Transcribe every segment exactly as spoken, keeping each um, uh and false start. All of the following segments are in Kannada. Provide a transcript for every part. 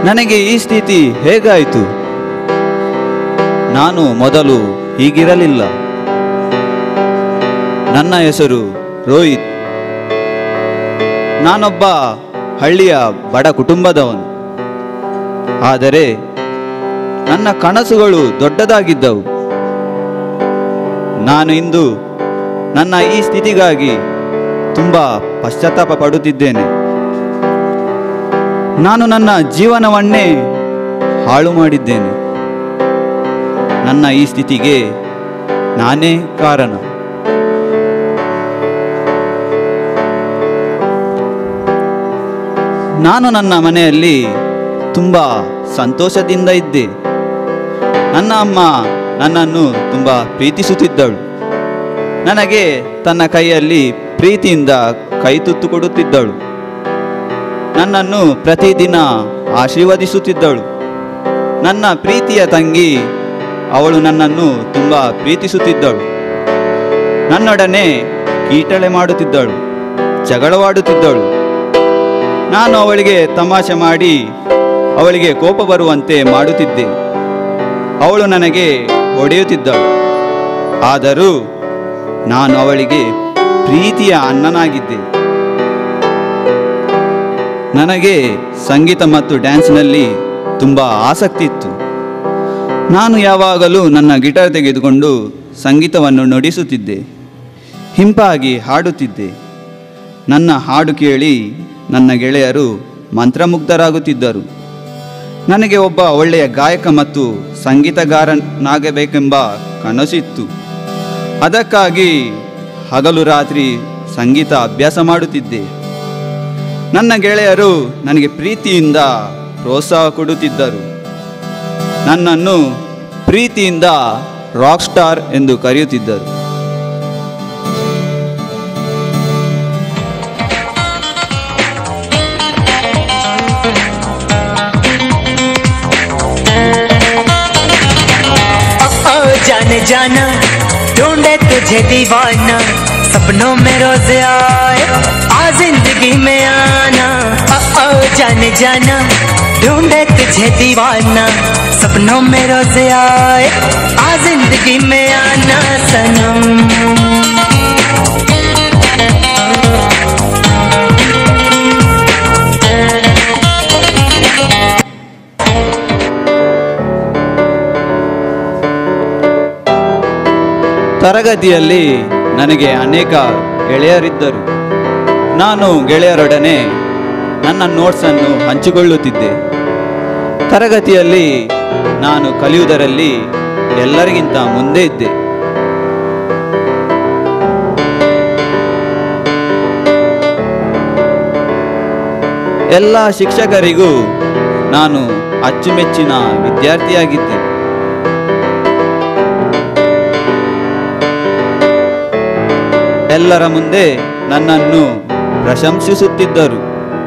ನನಗೆ ಈ ಸ್ಥಿತಿ ಹೇಗಾಯಿತು? ನಾನು ಮೊದಲು ಹೀಗಿರಲಿಲ್ಲ. ನನ್ನ ಹೆಸರು ರೋಹಿತ್. ನಾನೊಬ್ಬ ಹಳ್ಳಿಯ ಬಡ ಕುಟುಂಬದವನು. ಆದರೆ ನನ್ನ ಕನಸುಗಳು ದೊಡ್ಡದಾಗಿದ್ದವು. ನಾನು ಇಂದು ನನ್ನ ಈ ಸ್ಥಿತಿಗಾಗಿ ತುಂಬ ಪಶ್ಚಾತ್ತಾಪ ಪಡುತ್ತಿದ್ದೇನೆ. ನಾನು ನನ್ನ ಜೀವನವನ್ನೇ ಹಾಳು ಮಾಡಿದ್ದೇನೆ. ನನ್ನ ಈ ಸ್ಥಿತಿಗೆ ನಾನೇ ಕಾರಣ. ನಾನು ನನ್ನ ಮನೆಯಲ್ಲಿ ತುಂಬ ಸಂತೋಷದಿಂದ ಇದ್ದೆ. ನನ್ನ ಅಮ್ಮ ನನ್ನನ್ನು ತುಂಬ ಪ್ರೀತಿಸುತ್ತಿದ್ದಳು. ನನಗೆ ತನ್ನ ಕೈಯಲ್ಲಿ ಪ್ರೀತಿಯಿಂದ ಕೈ ತುತ್ತು ಕೊಡುತ್ತಿದ್ದಳು. ನನ್ನನ್ನು ಪ್ರತಿದಿನ ಆಶೀರ್ವದಿಸುತ್ತಿದ್ದಳು. ನನ್ನ ಪ್ರೀತಿಯ ತಂಗಿ ಅವಳು ನನ್ನನ್ನು ತುಂಬ ಪ್ರೀತಿಸುತ್ತಿದ್ದಳು. ನನ್ನೊಡನೆ ಕೀಟಳೆ ಮಾಡುತ್ತಿದ್ದಳು, ಜಗಳವಾಡುತ್ತಿದ್ದಳು. ನಾನು ಅವಳಿಗೆ ತಮಾಷೆ ಮಾಡಿ ಅವಳಿಗೆ ಕೋಪ ಬರುವಂತೆ ಮಾಡುತ್ತಿದ್ದೆ. ಅವಳು ನನಗೆ ಹೊಡೆಯುತ್ತಿದ್ದಳು. ಆದರೂ ನಾನು ಅವಳಿಗೆ ಪ್ರೀತಿಯ ಅಣ್ಣನಾಗಿದ್ದೆ. ನನಗೆ ಸಂಗೀತ ಮತ್ತು ಡ್ಯಾನ್ಸ್ನಲ್ಲಿ ತುಂಬ ಆಸಕ್ತಿ ಇತ್ತು. ನಾನು ಯಾವಾಗಲೂ ನನ್ನ ಗಿಟಾರ್ ತೆಗೆದುಕೊಂಡು ಸಂಗೀತವನ್ನು ನುಡಿಸುತ್ತಿದ್ದೆ, ಹಿಂಪಾಗಿ ಹಾಡುತ್ತಿದ್ದೆ. ನನ್ನ ಹಾಡು ಕೇಳಿ ನನ್ನ ಗೆಳೆಯರು ಮಂತ್ರಮುಗ್ಧರಾಗುತ್ತಿದ್ದರು. ನನಗೆ ಒಬ್ಬ ಒಳ್ಳೆಯ ಗಾಯಕ ಮತ್ತು ಸಂಗೀತಗಾರನಾಗಬೇಕೆಂಬ ಕನಸಿತ್ತು. ಅದಕ್ಕಾಗಿ ಹಗಲು ರಾತ್ರಿ ಸಂಗೀತ ಅಭ್ಯಾಸ ಮಾಡುತ್ತಿದ್ದೆ. ನನ್ನ ಗೆಳೆಯರು ನನಗೆ ಪ್ರೀತಿಯಿಂದ ಪ್ರೋತ್ಸಾಹ ಕೊಡುತ್ತಿದ್ದರು. ನನ್ನನ್ನು ಪ್ರೀತಿಯಿಂದ ರಾಕ್ ಸ್ಟಾರ್ ಎಂದು ಕರೆಯುತ್ತಿದ್ದರು. जाने जाना ढूंढे तुझे दीवाना, सपनों में रोज आए आ जिंदगी में आना। ओ ओ जाने जाना ढूंढे तुझे दीवाना, सपनों में रोज आए आ जिंदगी में आना सनम। ತರಗತಿಯಲ್ಲಿ ನನಗೆ ಅನೇಕ ಗೆಳೆಯರಿದ್ದರು. ನಾನು ಗೆಳೆಯರೊಡನೆ ನನ್ನ ನೋಟ್ಸನ್ನು ಹಂಚಿಕೊಳ್ಳುತ್ತಿದ್ದೆ. ತರಗತಿಯಲ್ಲಿ ನಾನು ಕಲಿಯುವುದರಲ್ಲಿ ಎಲ್ಲರಿಗಿಂತ ಮುಂದೆ ಇದ್ದೆ. ಎಲ್ಲ ಶಿಕ್ಷಕರಿಗೂ ನಾನು ಅಚ್ಚುಮೆಚ್ಚಿನ ವಿದ್ಯಾರ್ಥಿಯಾಗಿದ್ದೆ. ಎಲ್ಲರ ಮುಂದೆ ನನ್ನನ್ನು ಪ್ರಶಂಸಿಸುತ್ತಿದ್ದರು.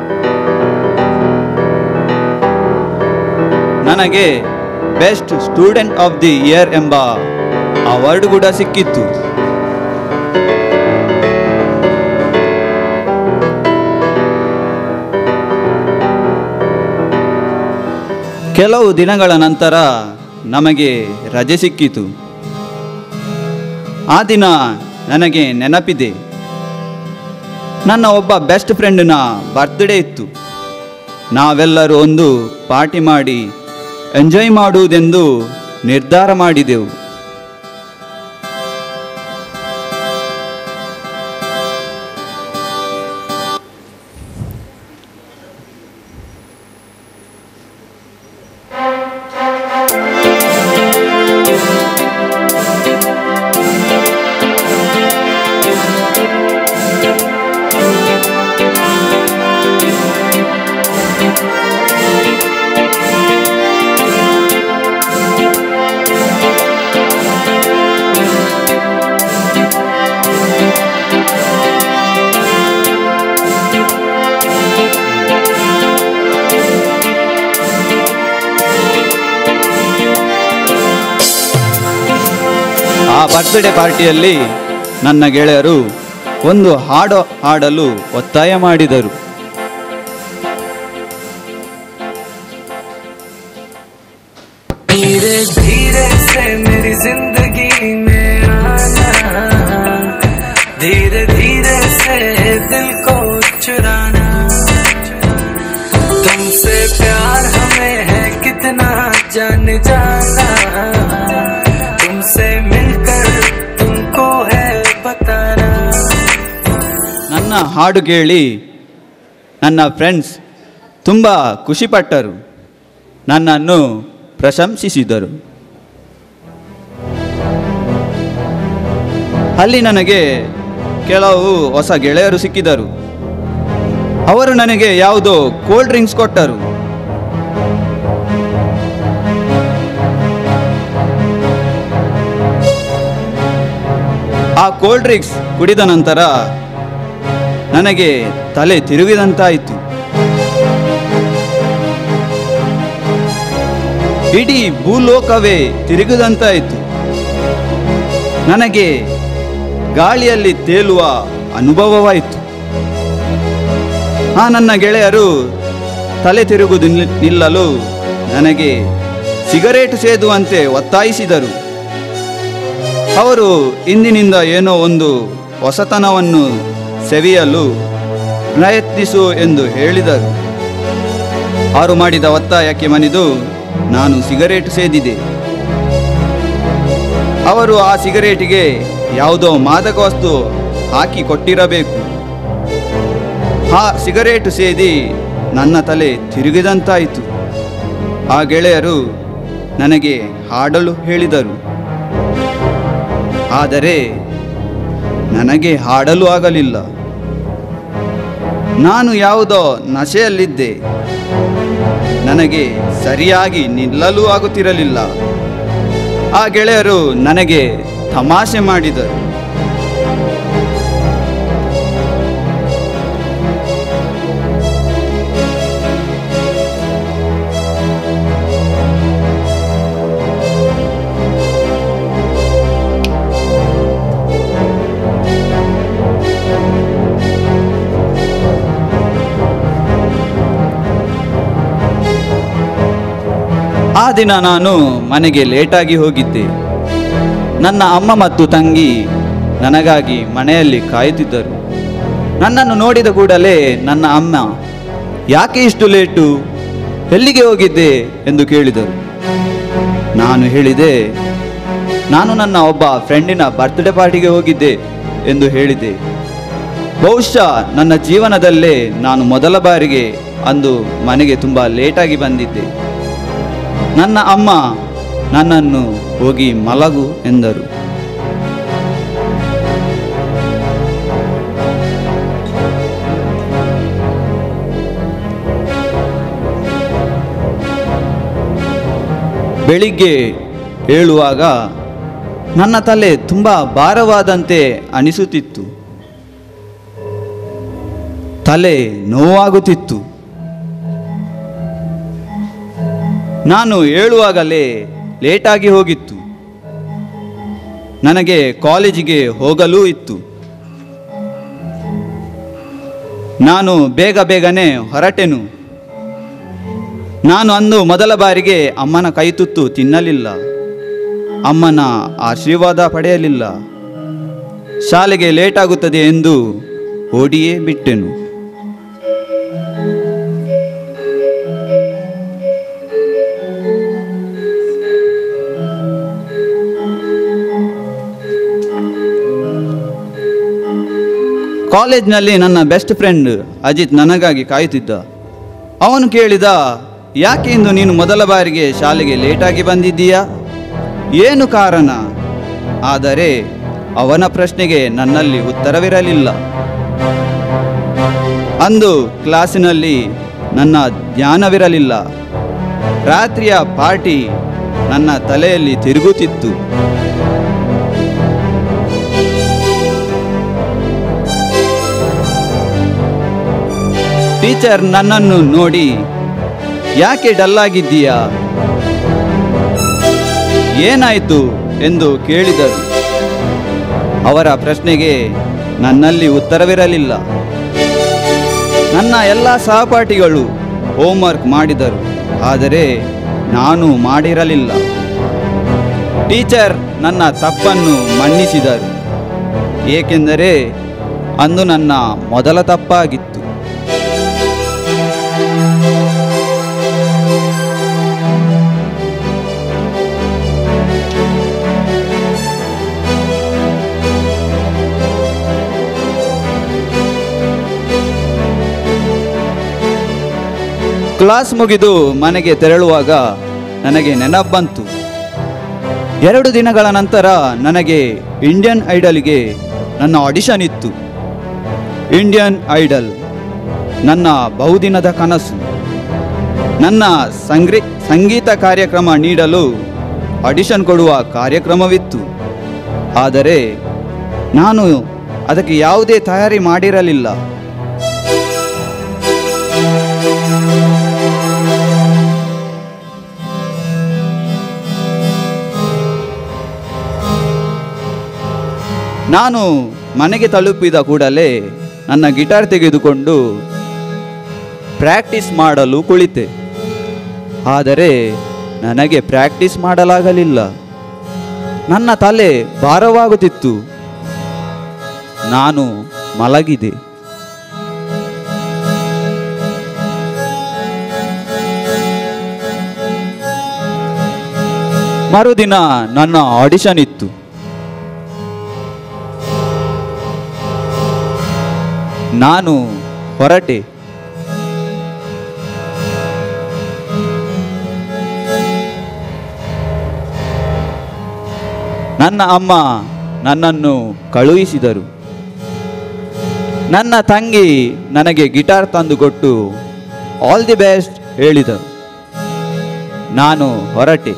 ನನಗೆ best student of the year ಎಂಬ ಅವಾರ್ಡ್ ಕೂಡ ಸಿಕ್ಕಿತ್ತು. ಕೆಲವು ದಿನಗಳ ನಂತರ ನಮಗೆ ರಜೆ ಸಿಕ್ಕಿತು. ಆ ದಿನ ನನಗೆ ನೆನಪಿದೆ. ನನ್ನ ಒಬ್ಬ ಬೆಸ್ಟ್ ಫ್ರೆಂಡ್ನ ಬರ್ತ್ಡೇ ಇತ್ತು. ನಾವೆಲ್ಲರೂ ಒಂದು ಪಾರ್ಟಿ ಮಾಡಿ ಎಂಜಾಯ್ ಮಾಡುವುದೆಂದು ನಿರ್ಧಾರ ಮಾಡಿದೆವು. ಆ ಬರ್ತ್ಡೇ ಪಾರ್ಟಿಯಲ್ಲಿ ನನ್ನ ಗೆಳೆಯರು ಒಂದು ಹಾಡು ಹಾಡಲು ಒತ್ತಾಯ ಮಾಡಿದರು. धीरे धीरे से मेरी जिंदगी में आना, धीरे धीरे से दिल को चुराना। तुमसे प्यार हमें है कितना जान जाना, तुमसे मिलकर तुमको है बताना। ನನ್ನ ಹಾಡು ಕೇಳಿ ನನ್ನ ಫ್ರೆಂಡ್ಸ್ ತುಂಬ ಖುಷಿಪಟ್ಟರು, ನನ್ನನ್ನು ಪ್ರಶಂಸಿಸಿದರು. ಅಲ್ಲಿ ನನಗೆ ಕೆಲವು ಹೊಸ ಗೆಳೆಯರು ಸಿಕ್ಕಿದರು. ಅವರು ನನಗೆ ಯಾವುದೋ ಕೋಲ್ಡ್ ಡ್ರಿಂಕ್ಸ್ ಕೊಟ್ಟರು. ಆ ಕೋಲ್ಡ್ ಡ್ರಿಂಕ್ಸ್ ಕುಡಿದ ನಂತರ ನನಗೆ ತಲೆ ತಿರುಗಿದಂತಾಯಿತು. ಇಡೀ ಭೂಲೋಕವೇ ತಿರುಗಿದಂತಾಯಿತು. ನನಗೆ ಗಾಳಿಯಲ್ಲಿ ತೇಲುವ ಅನುಭವವಾಯಿತು. ಆ ನನ್ನ ಗೆಳೆಯರು ತಲೆ ತಿರುಗುವುದು ನಿಲ್ಲಲು ನನಗೆ ಸಿಗರೇಟ್ ಸೇದುವಂತೆ ಒತ್ತಾಯಿಸಿದರು. ಅವರು ಇಂದಿನಿಂದ ಏನೋ ಒಂದು ಹೊಸತನವನ್ನು ಸವಿಯಲು ಪ್ರಯತ್ನಿಸು ಎಂದು ಹೇಳಿದರು. ಅವರು ಮಾಡಿದ ಒತ್ತಾಯಕ್ಕೆ ಮಣಿದು ನಾನು ಸಿಗರೇಟ್ ಸೇದಿದೆ. ಅವರು ಆ ಸಿಗರೇಟಿಗೆ ಯಾವುದೋ ಮಾದಕ ವಸ್ತು ಹಾಕಿ ಕೊಟ್ಟಿರಬೇಕು. ಆ ಸಿಗರೇಟು ಸೇದಿ ನನ್ನ ತಲೆ ತಿರುಗಿದಂತಾಯಿತು. ಆ ಗೆಳೆಯರು ನನಗೆ ಹಾಡಲು ಹೇಳಿದರು. ಆದರೆ ನನಗೆ ಹಾಡಲು ಆಗಲಿಲ್ಲ. ನಾನು ಯಾವುದೋ ನಶೆಯಲ್ಲಿದ್ದೆ. ನನಗೆ ಸರಿಯಾಗಿ ನಿಲ್ಲಲು ಆಗುತ್ತಿರಲಿಲ್ಲ. ಆ ಗೆಳೆಯರು ನನಗೆ ತಮಾಷೆ ಮಾಡಿದರು. ಆ ದಿನ ನಾನು ಮನೆಗೆ ಲೇಟಾಗಿ ಹೋಗಿದ್ದೆ. ನನ್ನ ಅಮ್ಮ ಮತ್ತು ತಂಗಿ ನನಗಾಗಿ ಮನೆಯಲ್ಲಿ ಕಾಯುತ್ತಿದ್ದರು. ನನ್ನನ್ನು ನೋಡಿದ ಕೂಡಲೇ ನನ್ನ ಅಮ್ಮ, ಯಾಕೆ ಇಷ್ಟು ಲೇಟು, ಎಲ್ಲಿಗೆ ಹೋಗಿದ್ದೆ ಎಂದು ಕೇಳಿದರು. ನಾನು ಹೇಳಿದೆ, ನಾನು ನನ್ನ ಒಬ್ಬ ಫ್ರೆಂಡಿನ ಬರ್ತ್ಡೇ ಪಾರ್ಟಿಗೆ ಹೋಗಿದ್ದೆ ಎಂದು ಹೇಳಿದೆ. ಬಹುಶಃ ನನ್ನ ಜೀವನದಲ್ಲೇ ನಾನು ಮೊದಲ ಬಾರಿಗೆ ಅಂದು ಮನೆಗೆ ತುಂಬ ಲೇಟಾಗಿ ಬಂದಿದ್ದೆ. ನನ್ನ ಅಮ್ಮ ನನ್ನನ್ನು ಹೋಗಿ ಮಲಗು ಎಂದರು. ಬೆಳಿಗ್ಗೆ ಏಳುವಾಗ ನನ್ನ ತಲೆ ತುಂಬ ಭಾರವಾದಂತೆ ಅನಿಸುತ್ತಿತ್ತು. ತಲೆ ನೋವಾಗುತ್ತಿತ್ತು. ನಾನು ಏಳುವಾಗಲೇ ಲೇಟಾಗಿ ಹೋಗಿತ್ತು. ನನಗೆ ಕಾಲೇಜಿಗೆ ಹೋಗಲೂ ಇತ್ತು. ನಾನು ಬೇಗ ಬೇಗನೆ ಹೊರಟೆನು. ನಾನು ಅಂದು ಮೊದಲ ಬಾರಿಗೆ ಅಮ್ಮನ ಕೈತುತ್ತು ತಿನ್ನಲಿಲ್ಲ. ಅಮ್ಮನ ಆಶೀರ್ವಾದ ಪಡೆಯಲಿಲ್ಲ. ಶಾಲೆಗೆ ಲೇಟಾಗುತ್ತದೆ ಎಂದು ಓಡಿಯೇ ಬಿಟ್ಟೆನು. ಕಾಲೇಜ್ನಲ್ಲಿ ನನ್ನ ಬೆಸ್ಟ್ ಫ್ರೆಂಡ್ ಅಜಿತ್ ನನಗಾಗಿ ಕಾಯುತ್ತಿದ್ದ. ಅವನು ಕೇಳಿದ, ಯಾಕೆ ಇಂದು ನೀನು ಮೊದಲ ಬಾರಿಗೆ ಶಾಲೆಗೆ ಲೇಟಾಗಿ ಬಂದಿದ್ದೀಯಾ, ಏನು ಕಾರಣ? ಆದರೆ ಅವನ ಪ್ರಶ್ನೆಗೆ ನನ್ನಲ್ಲಿ ಉತ್ತರವಿರಲಿಲ್ಲ. ಅಂದು ಕ್ಲಾಸಿನಲ್ಲಿ ನನ್ನ ಧ್ಯಾನವಿರಲಿಲ್ಲ. ರಾತ್ರಿಯ ಪಾರ್ಟಿ ನನ್ನ ತಲೆಯಲ್ಲಿ ತಿರುಗುತ್ತಿತ್ತು. ಟೀಚರ್ ನನ್ನನ್ನು ನೋಡಿ, ಯಾಕೆ ಡಲ್ಲಾಗಿದ್ದೀಯಾ, ಏನಾಯಿತು ಎಂದು ಕೇಳಿದರು. ಅವರ ಪ್ರಶ್ನೆಗೆ ನನ್ನಲ್ಲಿ ಉತ್ತರವಿರಲಿಲ್ಲ. ನನ್ನ ಎಲ್ಲ ಸಹಪಾಠಿಗಳು ಹೋಮ್ವರ್ಕ್ ಮಾಡಿದರು. ಆದರೆ ನಾನು ಮಾಡಿರಲಿಲ್ಲ. ಟೀಚರ್ ನನ್ನ ತಪ್ಪನ್ನು ಮನ್ನಿಸಿದರು, ಏಕೆಂದರೆ ಅಂದು ನನ್ನ ಮೊದಲ ತಪ್ಪಾಗಿತ್ತು. ಕ್ಲಾಸ್ ಮುಗಿದು ಮನೆಗೆ ತೆರಳುವಾಗ ನನಗೆ ನೆನಪು ಬಂತು. ಎರಡು ದಿನಗಳ ನಂತರ ನನಗೆ ಇಂಡಿಯನ್ ಐಡಲ್ಗೆ ನನ್ನ ಆಡಿಷನ್ ಇತ್ತು. ಇಂಡಿಯನ್ ಐಡಲ್ ನನ್ನ ಬಹುದಿನದ ಕನಸು. ನನ್ನ ಸಂಗ್ರಿ ಸಂಗೀತ ಕಾರ್ಯಕ್ರಮ ನೀಡಲು ಆಡಿಷನ್ ಕೊಡುವ ಕಾರ್ಯಕ್ರಮವಿತ್ತು. ಆದರೆ ನಾನು ಅದಕ್ಕೆ ಯಾವುದೇ ತಯಾರಿ ಮಾಡಿರಲಿಲ್ಲ. ನಾನು ಮನೆಗೆ ತಲುಪಿದ ಕೂಡಲೇ ನನ್ನ ಗಿಟಾರ್ ತೆಗೆದುಕೊಂಡು ಪ್ರಾಕ್ಟೀಸ್ ಮಾಡಲು ಕುಳಿತೆ. ಆದರೆ ನನಗೆ ಪ್ರಾಕ್ಟೀಸ್ ಮಾಡಲಾಗಲಿಲ್ಲ. ನನ್ನ ತಲೆ ಭಾರವಾಗುತ್ತಿತ್ತು. ನಾನು ಮಲಗಿದೆ. ಮರುದಿನ ನನ್ನ ಆಡಿಷನ್ ಇತ್ತು. ನಾನು ಹೊರಟೆ. ನನ್ನ ಅಮ್ಮ ನನ್ನನ್ನು ಕಳುಹಿಸಿದರು. ನನ್ನ ತಂಗಿ ನನಗೆ ಗಿಟಾರ್ ತಂದುಕೊಟ್ಟು ಆಲ್ ದಿ ಬೆಸ್ಟ್ ಹೇಳಿದರು. ನಾನು ಹೊರಟೆ.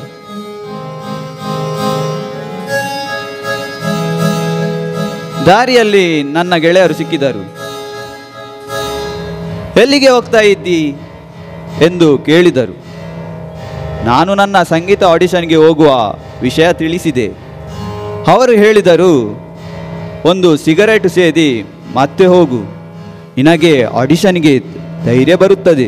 ದಾರಿಯಲ್ಲಿ ನನ್ನ ಗೆಳೆಯರು ಸಿಕ್ಕಿದರು. ಎಲ್ಲಿಗೆ ಹೋಗ್ತಾ ಇದ್ದಿ ಎಂದು ಕೇಳಿದರು. ನಾನು ನನ್ನ ಸಂಗೀತ ಆಡಿಷನ್ಗೆ ಹೋಗುವ ವಿಷಯ ತಿಳಿಸಿದೆ. ಅವರು ಹೇಳಿದರು, ಒಂದು ಸಿಗರೇಟ್ ಸೇದಿ ಮತ್ತೆ ಹೋಗು, ನಿನಗೆ ಆಡಿಷನ್ಗೆ ಧೈರ್ಯ ಬರುತ್ತದೆ.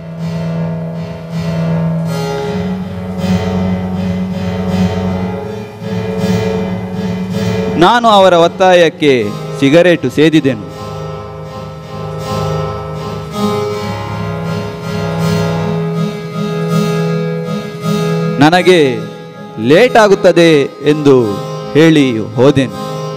ನಾನು ಅವರ ಒತ್ತಾಯಕ್ಕೆ ಸಿಗರೇಟು ಸೇದಿದೆನು. ನನಗೆ ಲೇಟ್ ಆಗುತ್ತದೆ ಎಂದು ಹೇಳಿ ಹೋದೆನು.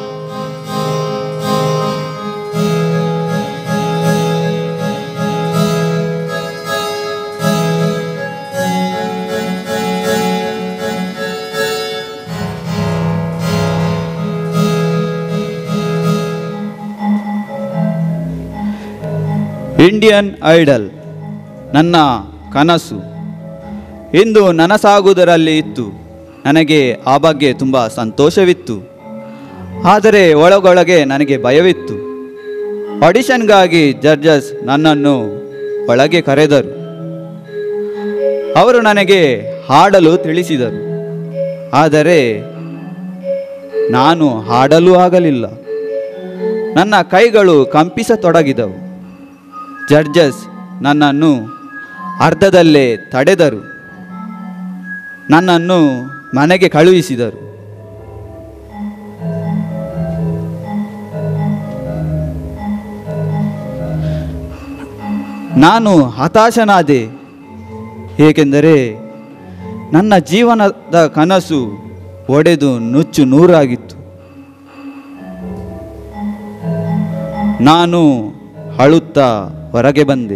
ಇಂಡಿಯನ್ ಐಡಲ್ ನನ್ನ ಕನಸು ಇಂದು ನನಸಾಗುವುದರಲ್ಲಿ ಇತ್ತು. ನನಗೆ ಆ ಬಗ್ಗೆ ತುಂಬ ಸಂತೋಷವಿತ್ತು. ಆದರೆ ಒಳಗೊಳಗೆ ನನಗೆ ಭಯವಿತ್ತು. ಆಡಿಷನ್ಗಾಗಿ ಜಡ್ಜಸ್ ನನ್ನನ್ನು ಒಳಗೆ ಕರೆದರು. ಅವರು ನನಗೆ ಹಾಡಲು ತಿಳಿಸಿದರು. ಆದರೆ ನಾನು ಹಾಡಲು ಆಗಲಿಲ್ಲ. ನನ್ನ ಕೈಗಳು ಕಂಪಿಸತೊಡಗಿದವು. ಜಡ್ಜಸ್ ನನ್ನನ್ನು ಅರ್ಧದಲ್ಲೇ ತಡೆದರು. ನನ್ನನ್ನು ಮನೆಗೆ ಕಳುಹಿಸಿದರು. ನಾನು ಹತಾಶನಾದೆ. ಏಕೆಂದರೆ ನನ್ನ ಜೀವನದ ಕನಸು ಒಡೆದು ನುಚ್ಚು ನೂರಾಗಿತ್ತು. ನಾನು ಅಳುತ್ತಾ ಹೊರಗೆ ಬಂದೆ.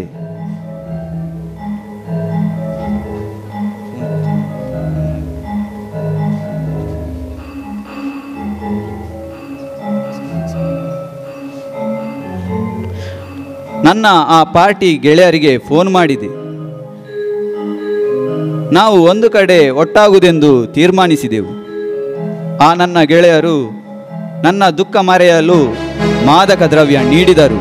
ನನ್ನ ಆ ಪಾರ್ಟಿ ಗೆಳೆಯರಿಗೆ ಫೋನ್ ಮಾಡಿದೆ. ನಾವು ಒಂದು ಕಡೆ ಒಟ್ಟಾಗುವುದೆಂದು ತೀರ್ಮಾನಿಸಿದೆವು. ಆ ನನ್ನ ಗೆಳೆಯರು ನನ್ನ ದುಃಖ ಮರೆಯಲು ಮಾದಕ ದ್ರವ್ಯ ನೀಡಿದರು.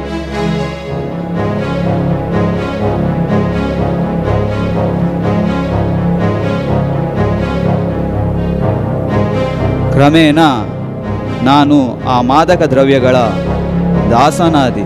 ಕ್ರಮೇಣ ನಾನು ಆ ಮಾದಕ ದ್ರವ್ಯಗಳ ದಾಸನಾದೆ.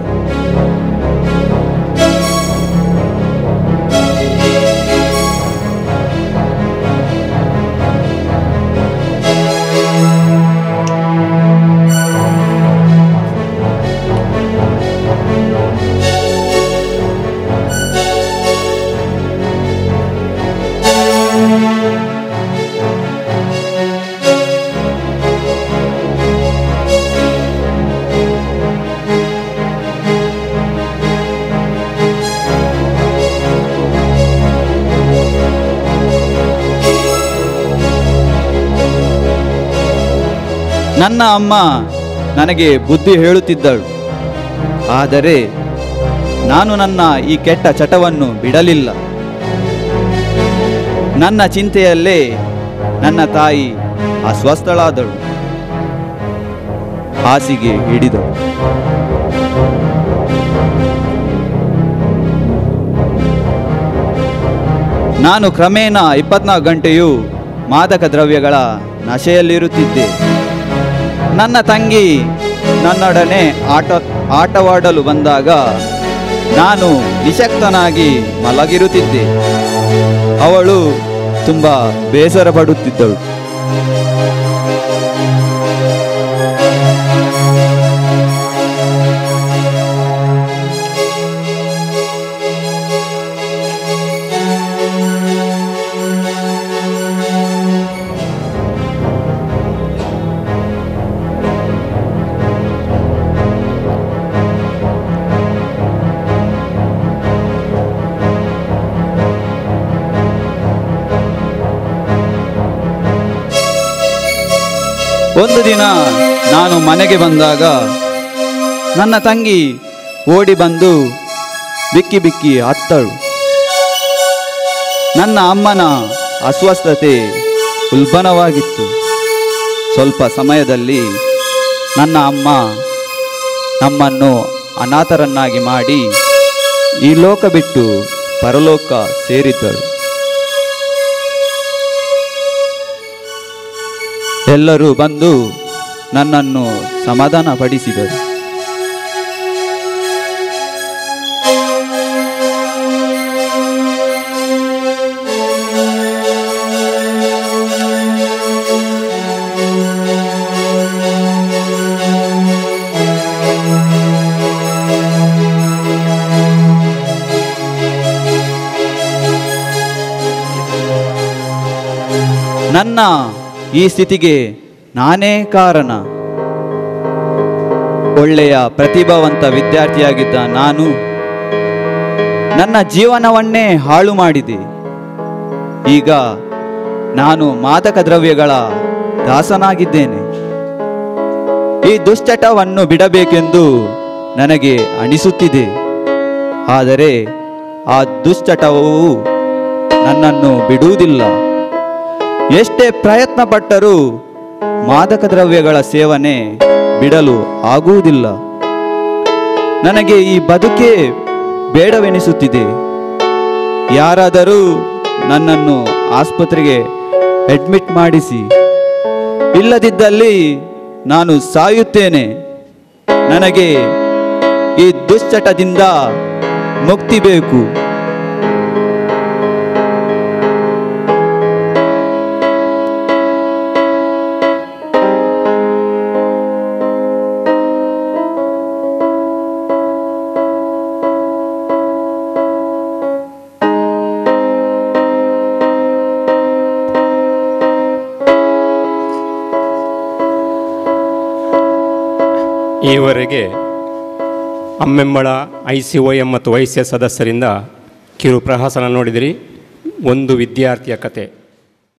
ನನ್ನ ಅಮ್ಮ ನನಗೆ ಬುದ್ಧಿ ಹೇಳುತ್ತಿದ್ದಳು. ಆದರೆ ನಾನು ನನ್ನ ಈ ಕೆಟ್ಟ ಚಟವನ್ನು ಬಿಡಲಿಲ್ಲ. ನನ್ನ ಚಿಂತೆಯಲ್ಲೇ ನನ್ನ ತಾಯಿ ಅಸ್ವಸ್ಥಳಾದಳು, ಹಾಸಿಗೆ ಹಿಡಿದಳು. ನಾನು ಕ್ರಮೇಣ ಇಪ್ಪತ್ನಾಲ್ಕು ಗಂಟೆಯೂ ಮಾದಕ ದ್ರವ್ಯಗಳ ನಶೆಯಲ್ಲಿರುತ್ತಿದ್ದೆ. ನನ್ನ ತಂಗಿ ನನ್ನೊಡನೆ ಆಟ ಆಟವಾಡಲು ಬಂದಾಗ ನಾನು ನಿಶಕ್ತನಾಗಿ ಮಲಗಿರುತ್ತಿದ್ದೆ. ಅವಳು ತುಂಬ ಬೇಸರ ಪಡುತ್ತಿದ್ದಳು. ಒಂದು ದಿನ ನಾನು ಮನೆಗೆ ಬಂದಾಗ ನನ್ನ ತಂಗಿ ಓಡಿ ಬಂದು ಬಿಕ್ಕಿ ಬಿಕ್ಕಿ ಅತ್ತಳು. ನನ್ನ ಅಮ್ಮನ ಅಸ್ವಸ್ಥತೆ ಉಲ್ಬಣವಾಗಿತ್ತು. ಸ್ವಲ್ಪ ಸಮಯದಲ್ಲಿ ನನ್ನ ಅಮ್ಮ ನಮ್ಮನ್ನು ಅನಾಥರನ್ನಾಗಿ ಮಾಡಿ ಈ ಲೋಕ ಬಿಟ್ಟು ಪರಲೋಕ ಸೇರಿದ್ದಳು. ಎಲ್ಲರೂ ಬಂದು ನನ್ನನ್ನು ಸಮಾಧಾನಪಡಿಸಿದರು. ನನ್ನ ಈ ಸ್ಥಿತಿಗೆ ನಾನೇ ಕಾರಣ. ಒಳ್ಳೆಯ ಪ್ರತಿಭಾವಂತ ವಿದ್ಯಾರ್ಥಿಯಾಗಿದ್ದ ನಾನು ನನ್ನ ಜೀವನವನ್ನೇ ಹಾಳು ಮಾಡಿದೆ. ಈಗ ನಾನು ಮಾದಕ ದ್ರವ್ಯಗಳ ದಾಸನಾಗಿದ್ದೇನೆ. ಈ ದುಶ್ಚಟವನ್ನು ಬಿಡಬೇಕೆಂದು ನನಗೆ ಅನಿಸುತ್ತಿದೆ. ಆದರೆ ಆ ದುಶ್ಚಟವು ನನ್ನನ್ನು ಬಿಡುವುದಿಲ್ಲ. ಎಷ್ಟೇ ಪ್ರಯತ್ನ ಪಟ್ಟರೂ ಮಾದಕ ದ್ರವ್ಯಗಳ ಸೇವನೆ ಬಿಡಲು ಆಗುವುದಿಲ್ಲ. ನನಗೆ ಈ ಬದುಕೇ ಬೇಡವೆನಿಸುತ್ತಿದೆ. ಯಾರಾದರೂ ನನ್ನನ್ನು ಆಸ್ಪತ್ರೆಗೆ ಅಡ್ಮಿಟ್ ಮಾಡಿಸಿ, ಇಲ್ಲದಿದ್ದಲ್ಲಿ ನಾನು ಸಾಯುತ್ತೇನೆ. ನನಗೆ ಈ ದುಶ್ಚಟದಿಂದ ಮುಕ್ತಿ ಬೇಕು. ಈವರೆಗೆ Ammembala I C O M ಮತ್ತು ವೈಸ್ಯ ಸದಸ್ಯರಿಂದ ಕಿರು ಪ್ರಹಸನ ನೋಡಿದಿರಿ. ಒಂದು ವಿದ್ಯಾರ್ಥಿಯ ಕತೆ.